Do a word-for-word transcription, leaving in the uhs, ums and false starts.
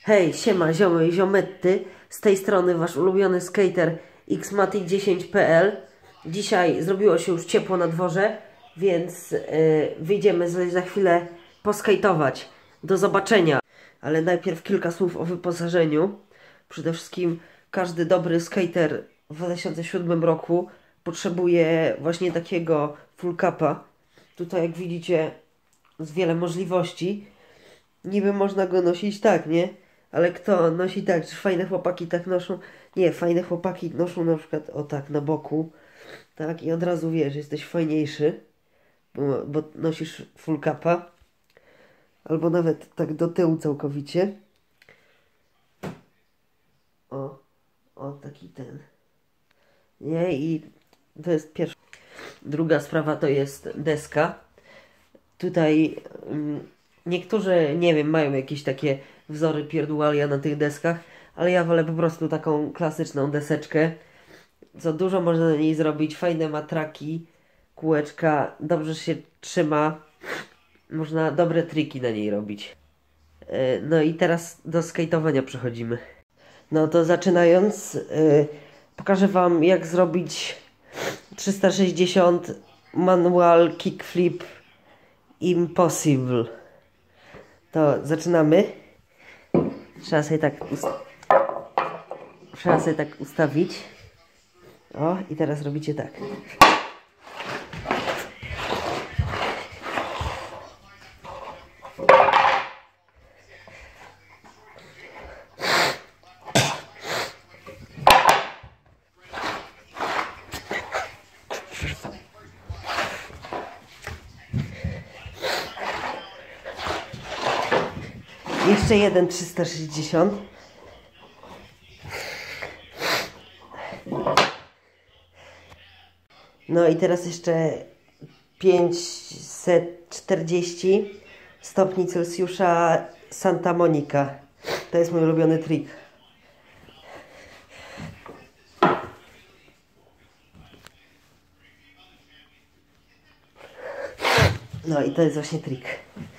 Hej, siema, ziomy i ziometty. Z tej strony wasz ulubiony skater x matic dziesięć kropka p l. Dzisiaj zrobiło się już ciepło na dworze, więc yy, wyjdziemy za, za chwilę poskejtować. Do zobaczenia. Ale najpierw kilka słów o wyposażeniu. Przede wszystkim każdy dobry skater w dwa tysiące siódmym roku potrzebuje właśnie takiego full capa. Tutaj, jak widzicie, jest wiele możliwości. Niby można go nosić tak, nie? Ale kto nosi tak? Czy fajne chłopaki tak noszą? Nie, fajne chłopaki noszą na przykład o tak na boku. Tak? I od razu wiesz, jesteś fajniejszy. Bo, bo nosisz full capa. Albo nawet tak do tyłu całkowicie. O. O, taki ten. Nie? I to jest pierwsza. Druga sprawa to jest deska. Tutaj mm, niektórzy, nie wiem, mają jakieś takie wzory pierdłalia na tych deskach, ale ja wolę po prostu taką klasyczną deseczkę. Co dużo można na niej zrobić, fajne matraki, kółeczka, dobrze się trzyma. Można dobre triki na niej robić. Yy, no i teraz do skejtowania przechodzimy. No to zaczynając, yy, pokażę wam, jak zrobić trzysta sześćdziesiąt manual kickflip impossible. To zaczynamy. Trzeba sobie tak Trzeba sobie tak ustawić. O, i teraz robicie tak. Jeszcze jeden trzysta sześćdziesiąt. No i teraz jeszcze pięćset czterdzieści stopni Celsjusza Santa Monica. To jest mój ulubiony trik. No i to jest właśnie trik.